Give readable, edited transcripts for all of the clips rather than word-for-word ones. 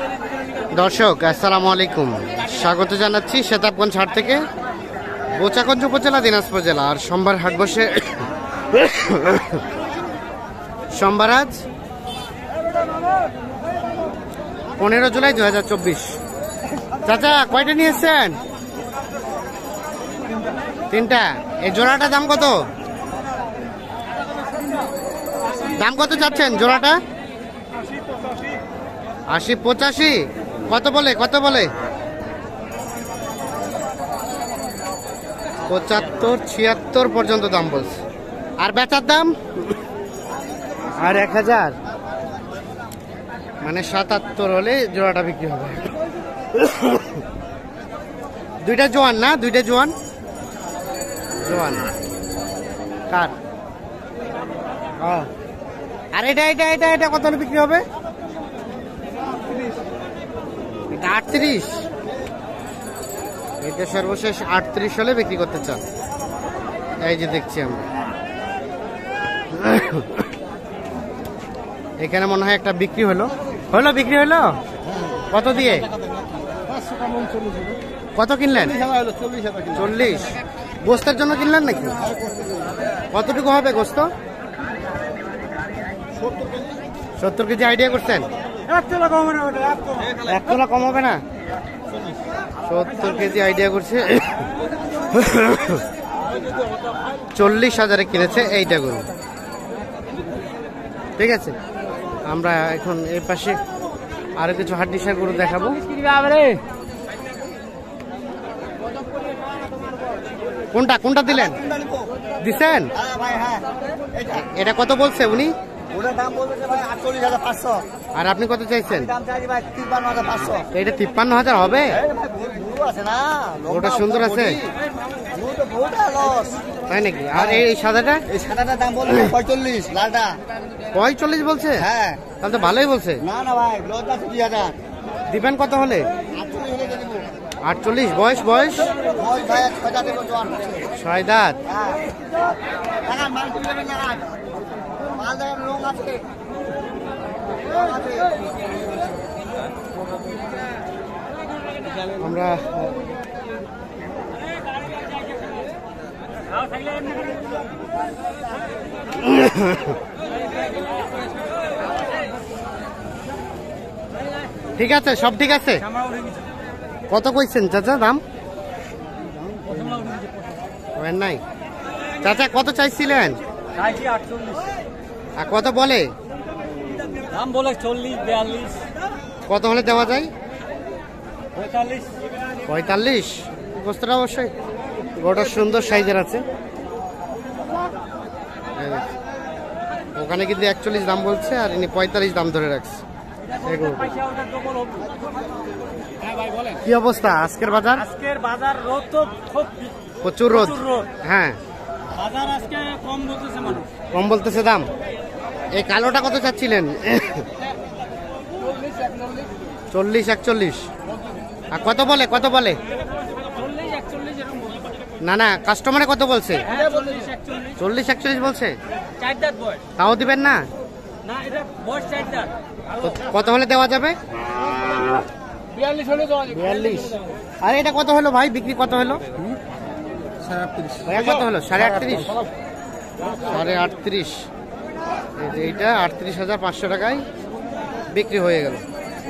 দর্শক আসসালামু আলাইকুম, স্বাগত জানাচ্ছি সেতাবগঞ্জ হাট থেকে, বোচাগঞ্জ উপজেলা, দিনাজপুর জেলা। আর সোমবার হাট বসে সোমবার আজ 15 জুলাই 2024। চাচা কয়টা নিয়ে এসছেন? 3টা। এই জোড়াটা দাম কত? দাম কত চাচ্ছেন জোড়াটা? 80-85। কত বলে 75-76 পর্যন্ত দাম বলছে। আর বেচার দাম আর 1000, মানে 77 হলে জোড়াটা বিক্রি হবে। দুইটা জোয়ান না? দুইটা জোয়ান কার? আর এটা এটা এটা এটা কত হলে বিক্রি হবে? 38। এটা সর্বশেষ 38 হলে বিক্রি করতে চান। এই যে দেখছি আমরা, এখানে মনে হয় একটা বিক্রি হলো। বিক্রি হলো কত দিয়ে? কত কিনলেন? 40। গোস্তের জন্য কিনলেন নাকি? কতটুকু হবে গোস্ত? 70 কেজি আইডিয়া করছেন? 1 তোলা কম হবে না? 70 কেজি আইডিয়া করছে। 40,000 কিনেছে এইটা গরু। ঠিক আছে, আমরা এখন এই পাশে আরো কিছু হাড্ডিসার গরু দেখাবো। কোনটা দিলেন? দিছেন? এটা কত বলছে উনি? আর আপনি কত চাইছেন? এটা 53,000 হবে? ওটা সুন্দর আছে তাই নাকি? আর এই সাদাটা? এই সাদাটার দাম বলছে 45, লালটা 45 বলছে? হ্যাঁ, তাহলে তো ভালোই বলছে। না না ভাই, লজটা 20,000 দিবেন কত হলে? 48 হলে দিয়ে দেব। 48। বয়স ভাই 6 দাঁত এবং জোয়ান আছে। 6 দাঁত। হ্যাঁ, লাগান মাল তুলে দেবেন, লাগান মাল দেবেন, লোক আছে। আমরা ঠিক আছে, সব ঠিক আছে। কত কইছেন চাচা দাম? নাই চাচা, কত চাইছিলেন? 48। আর কত বলে? দাম বলে 40-42। কত হলে দেওয়া যায়? 45। 45। গোস্তটা অবশ্যই গোটা সুন্দর সাইজের আছে। ওখানে কিন্তু 41 দাম বলছে, আর ইনি 45 দাম ধরে রাখছে। কি অবস্থা আজকের বাজার? আজকের বাজার রোদ তো খুব প্রচুর রোদ। হ্যাঁ, বাজার আজকে কম বলতেছে মানুষ। কম বলতেছে দাম। এই কালোটা কত চাচ্ছিলেন? 40-41। আর কত বলে? 40-41 এরকম বলে। না কাস্টমারে কত বলছে? 40-41 বলছে। 4 দাঁত বয়স। তাও দিবেন না? না, এটা বয়স 4 দাঁত। কত হলে দেওয়া যাবে? 42 হলে দেওয়া যাবে। 42। আর এটা কত হলো ভাই? বিক্রি কত হলো? 38। কত হলো? 38.5। 38.5। এই যে এইটা 38,500 টাকায় বিক্রি হয়ে গেল।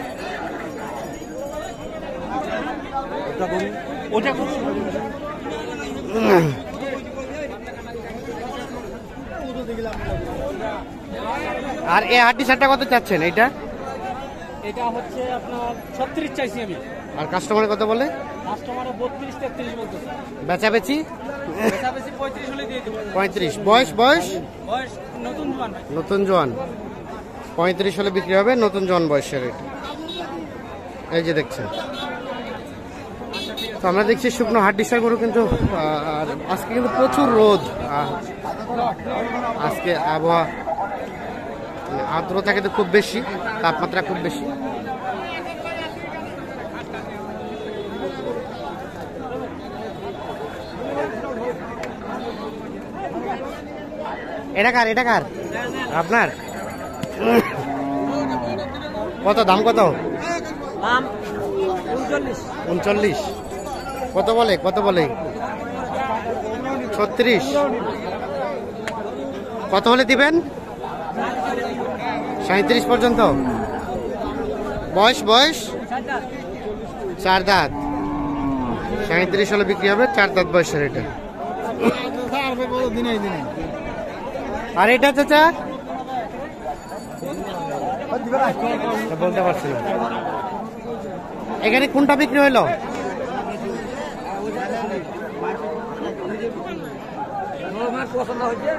আর এই হাড্ডি শার্টটা কত চাচ্ছেন? এইটা এটা হচ্ছে আপনার 36 চাইছি আমি। আর কাস্টমারে কত বলে? কাস্টমারে 32-33 বলতেছে। বেচাবেচি? বেশি 35 হলে দিয়ে দেব। 35। বয়স বয়স নতুন জোয়ান। 35 হলে বিক্রি হবে, নতুন জোয়ান বয়সের। এটা এই যে দেখছেন। তো আমরা দেখছি শুকনো হাড্ডিসার গরু, কিন্তু আর আজকে কিন্তু প্রচুর রোদ। আজকে আবহাওয়া আর্দ্রতা কিন্তু খুব বেশি, তাপমাত্রা খুব বেশি। এটা কার আপনার? কত দাম? কত দাম 39। কত বলে 36। কত হলে দিবেন? 37 পর্যন্ত। বয়স 4 দাঁত। 37 হলে বিক্রি হবে, 4 দাঁত বয়সের এটা। আর এটা চাচা বলতে পারছি না। এখানে কোনটা বিক্রি হইলো? পছন্দ হয়েছে।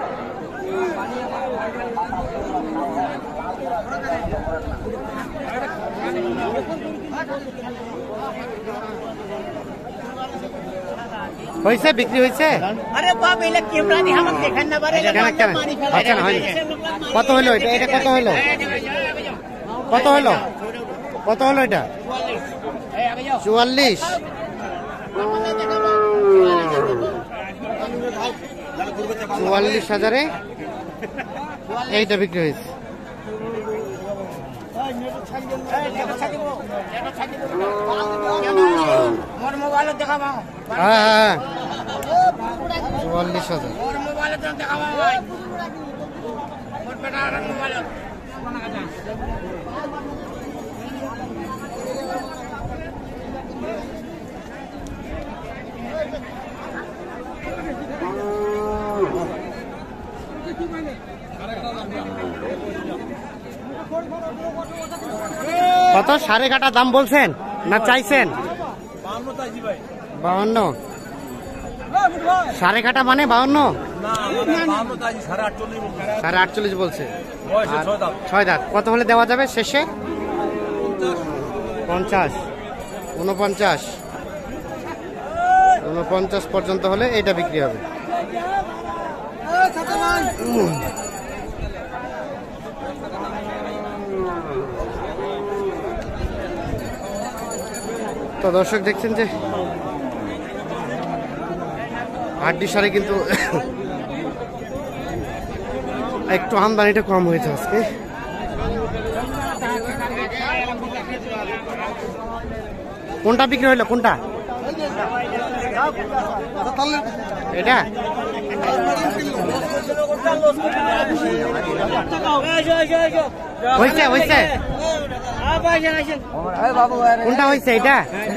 হয়েছে, বিক্রি হয়েছে। আরে বাপ, এলা ক্যামেরা দিয়ে আমাকে দেখান না পারে। আচ্ছা না, হয়নি। কত হলো এটা? এটা কত হলো? কত হলো এটা? 44। 44,000-এ এইটা বিক্রি হয়েছে। হ্যাঁ, 44,000। কত? 8.5 দাম বলছেন না চাইছেন? 52। 8.5 মানে 52? 48 বলছে। 6 দাঁত। কত হলে দেওয়া যাবে শেষে? 50। 49 পর্যন্ত হলে এটা বিক্রি হবে। তো দর্শক দেখছেন যে হাড্ডি সারে কিন্তু একটু আমদানিটা কম হয়েছে আজকে। কোনটা বিক্রি হইলো? কোনটা এটা? হয়েছে কোনটা হয়েছে? এটা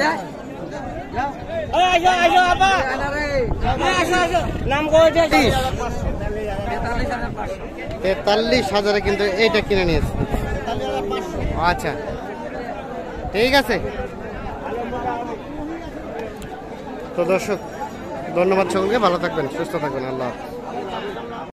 43,000-এ কিন্তু এইটা কিনে নিয়েছে। আচ্ছা, ঠিক আছে। তো দর্শক ধন্যবাদ সকলকে, ভালো থাকবেন, সুস্থ থাকবেন, আল্লাহ হাফেজ।